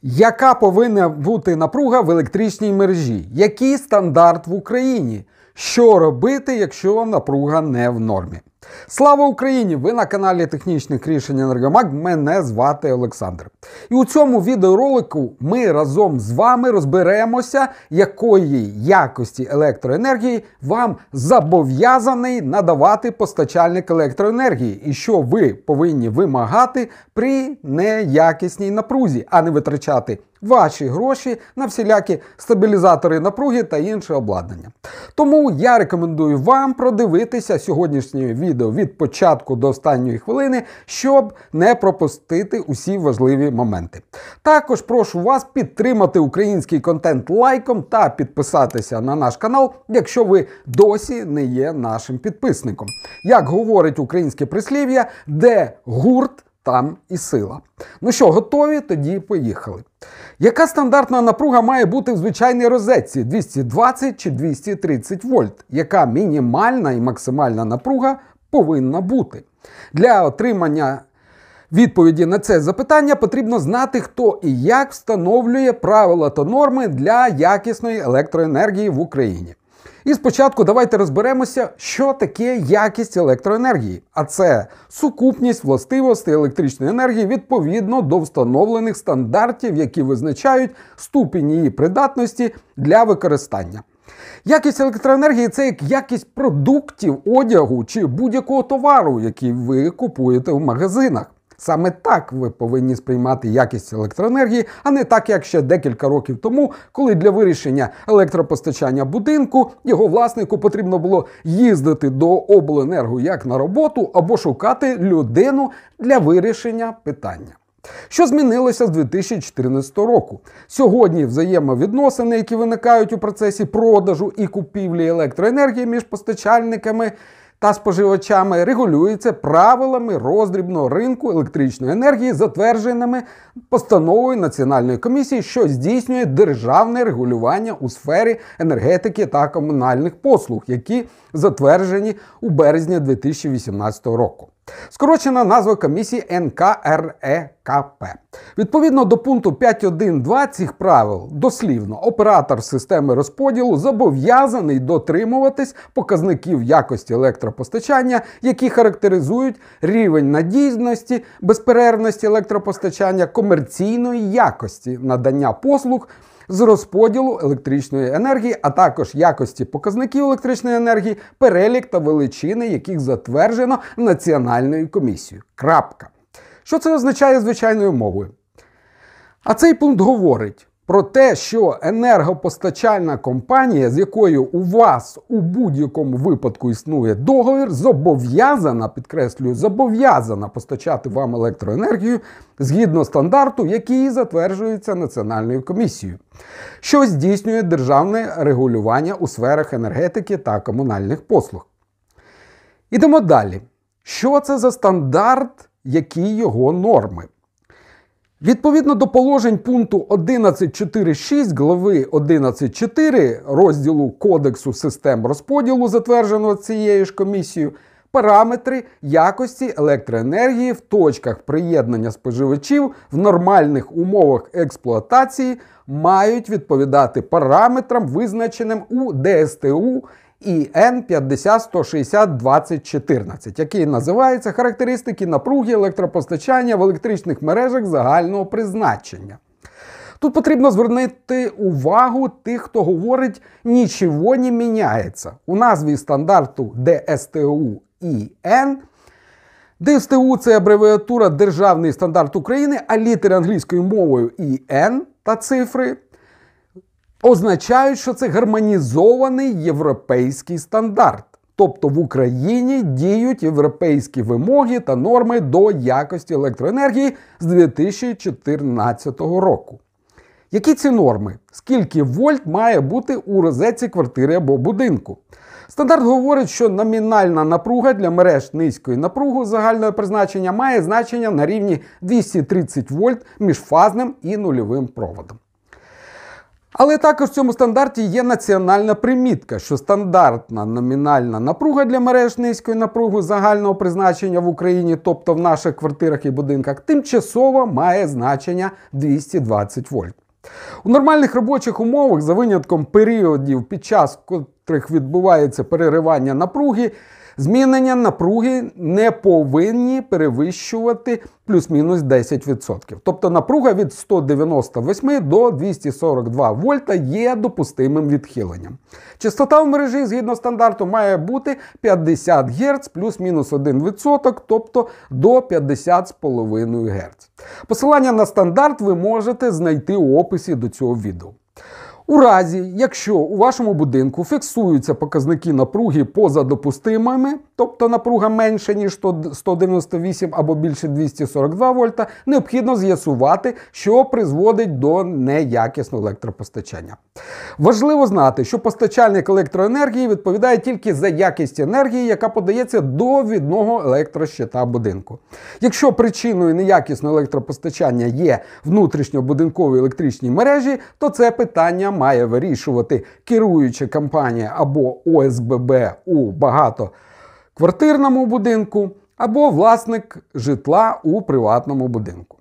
Яка повинна бути напруга в електричній мережі? Який стандарт в Україні? Що робити, якщо напруга не в нормі? Слава Україні! Ви на каналі Технічних рішень Енергомаг. Мене звати Олександр. І у цьому відеоролику ми разом з вами розберемося, якої якості електроенергії вам зобов'язаний надавати постачальник електроенергії, і що ви повинні вимагати при неякісній напрузі, а не витрачати ваші гроші на всілякі стабілізатори напруги та інше обладнання. Тому я рекомендую вам продивитися сьогоднішнє відео від початку до останньої хвилини, щоб не пропустити усі важливі моменти. Також прошу вас підтримати український контент лайком та підписатися на наш канал, якщо ви досі не є нашим підписником. Як говорить українське прислів'я, де гурт, там і сила. Ну що, готові? Тоді поїхали. Яка стандартна напруга має бути в звичайній розетці? 220 чи 230 вольт? Яка мінімальна і максимальна напруга повинна бути? Для отримання відповіді на це запитання потрібно знати, хто і як встановлює правила та норми для якісної електроенергії в Україні. І спочатку давайте розберемося, що таке якість електроенергії. А це сукупність властивостей електричної енергії відповідно до встановлених стандартів, які визначають ступінь її придатності для використання. Якість електроенергії – це як якість продуктів, одягу чи будь-якого товару, який ви купуєте в магазинах. Саме так ви повинні сприймати якість електроенергії, а не так, як ще декілька років тому, коли для вирішення електропостачання будинку його власнику потрібно було їздити до обленерго як на роботу або шукати людину для вирішення питання. Що змінилося з 2014 року? Сьогодні взаємовідносини, які виникають у процесі продажу і купівлі електроенергії між постачальниками та споживачами, регулюються правилами роздрібного ринку електричної енергії, затвердженими постановою Національної комісії, що здійснює державне регулювання у сфері енергетики та комунальних послуг, які затверджені у березні 2018 року. Скорочена назва комісії НКРЕКП. Відповідно до пункту 5.1.2 цих правил, дослівно, оператор системи розподілу зобов'язаний дотримуватись показників якості електропостачання, які характеризують рівень надійності, безперервності електропостачання, комерційної якості надання послуг з розподілу електричної енергії, а також якості показників електричної енергії, перелік та величини, яких затверджено Національною комісією. Крапка. Що це означає звичайною мовою? А цей пункт говорить про те, що енергопостачальна компанія, з якою у вас у будь-якому випадку існує договір, зобов'язана, підкреслюю, зобов'язана постачати вам електроенергію згідно стандарту, який затверджується Національною комісією, що здійснює державне регулювання у сферах енергетики та комунальних послуг. Ідемо далі. Що це за стандарт, які його норми? Відповідно до положень пункту 11.4.6 глави 11.4 розділу Кодексу систем розподілу, затвердженого цією ж комісією, параметри якості електроенергії в точках приєднання споживачів в нормальних умовах експлуатації мають відповідати параметрам, визначеним у ДСТУ ІН 50-160-2014, який називається «Характеристики напруги електропостачання в електричних мережах загального призначення». Тут потрібно звернути увагу тих, хто говорить «нічого не міняється». У назві стандарту ДСТУ ІН ДСТУ – це абревіатура Державний стандарт України, а літери англійською мовою ІН та цифри означають, що це гармонізований європейський стандарт. Тобто в Україні діють європейські вимоги та норми до якості електроенергії з 2014 року. Які ці норми? Скільки вольт має бути у розетці квартири або будинку? Стандарт говорить, що номінальна напруга для мереж низької напруги загального призначення має значення на рівні 230 вольт між фазним і нульовим проводом. Але також в цьому стандарті є національна примітка, що стандартна номінальна напруга для мереж низької напруги загального призначення в Україні, тобто в наших квартирах і будинках, тимчасово має значення 220 вольт. У нормальних робочих умовах, за винятком періодів, під час котрих відбувається переривання напруги, змінення напруги не повинні перевищувати плюс-мінус 10%. Тобто напруга від 198 до 242 вольта є допустимим відхиленням. Частота в мережі згідно стандарту має бути 50 Гц плюс-мінус 1%, тобто до 50,5 Гц. Посилання на стандарт ви можете знайти у описі до цього відео. У разі, якщо у вашому будинку фіксуються показники напруги поза допустимими, тобто напруга менше, ніж 198 або більше 242 вольта, необхідно з'ясувати, що призводить до неякісного електропостачання. Важливо знати, що постачальник електроенергії відповідає тільки за якість енергії, яка подається до відного електрощита будинку. Якщо причиною неякісного електропостачання є внутрішньобудинкові електричні мережі, то це питання має вирішувати керуюча компанія або ОСББ у багатоквартирному будинку, або власник житла у приватному будинку.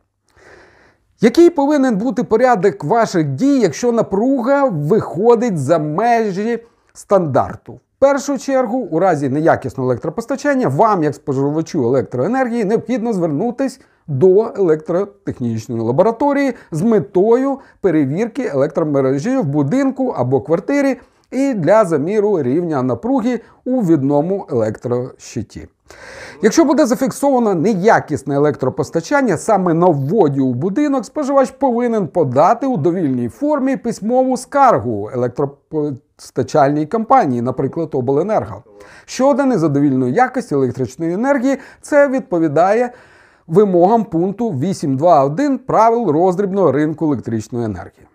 Який повинен бути порядок ваших дій, якщо напруга виходить за межі стандарту? В першу чергу, у разі неякісного електропостачання, вам, як споживачу електроенергії, необхідно звернутися до електротехнічної лабораторії з метою перевірки електромережі в будинку або квартирі і для заміру рівня напруги у відному електрощиті. Якщо буде зафіксовано неякісне електропостачання саме на вводі у будинок, споживач повинен подати у довільній формі письмову скаргу електропостачальній компанії, наприклад, Обленерго, щодо незадовільної якості електричної енергії. Це відповідає вимогам пункту 8.2.1 правил роздрібного ринку електричної енергії.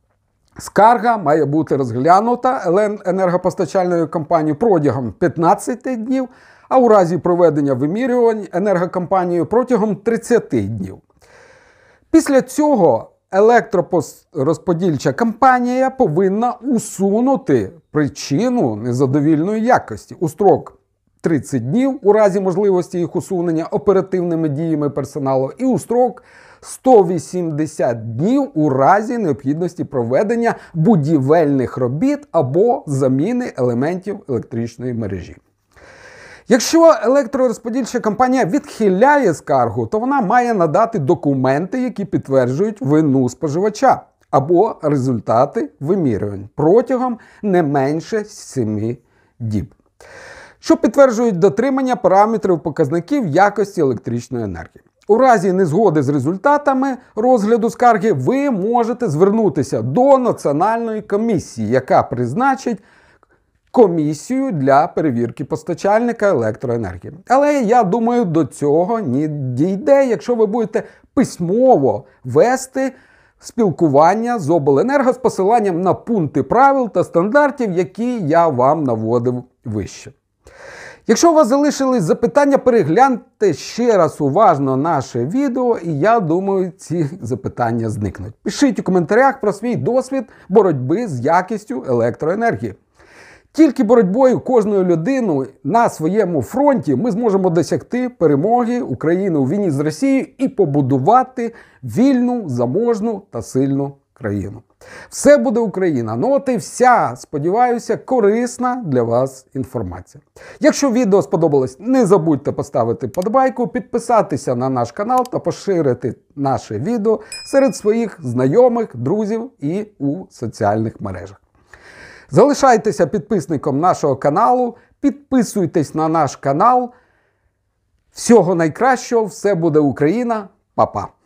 Скарга має бути розглянута енергопостачальною компанією протягом 15 днів, а у разі проведення вимірювань енергокомпанією протягом 30 днів. Після цього електророзподільча компанія повинна усунути причину незадовільної якості у строк 30 днів у разі можливості їх усунення оперативними діями персоналу і у строк 180 днів у разі необхідності проведення будівельних робіт або заміни елементів електричної мережі. Якщо електророзподільча компанія відхиляє скаргу, то вона має надати документи, які підтверджують вину споживача, або результати вимірювань протягом не менше 7 діб, що підтверджують дотримання параметрів показників якості електричної енергії. У разі незгоди з результатами розгляду скарги ви можете звернутися до Національної комісії, яка призначить комісію для перевірки постачальника електроенергії. Але я думаю, до цього не дійде, якщо ви будете письмово вести спілкування з Обленерго з посиланням на пункти правил та стандартів, які я вам наводив вище. Якщо у вас залишились запитання, перегляньте ще раз уважно наше відео, і я думаю, ці запитання зникнуть. Пишіть у коментарях про свій досвід боротьби з якістю електроенергії. Тільки боротьбою кожної людини на своєму фронті ми зможемо досягти перемоги України у війні з Росією і побудувати вільну, заможну та сильну країну. Все буде Україна. Ну от і вся, сподіваюся, корисна для вас інформація. Якщо відео сподобалось, не забудьте поставити вподобайку, підписатися на наш канал та поширити наше відео серед своїх знайомих, друзів і у соціальних мережах. Залишайтеся підписником нашого каналу, підписуйтесь на наш канал. Всього найкращого, все буде Україна. Па-па!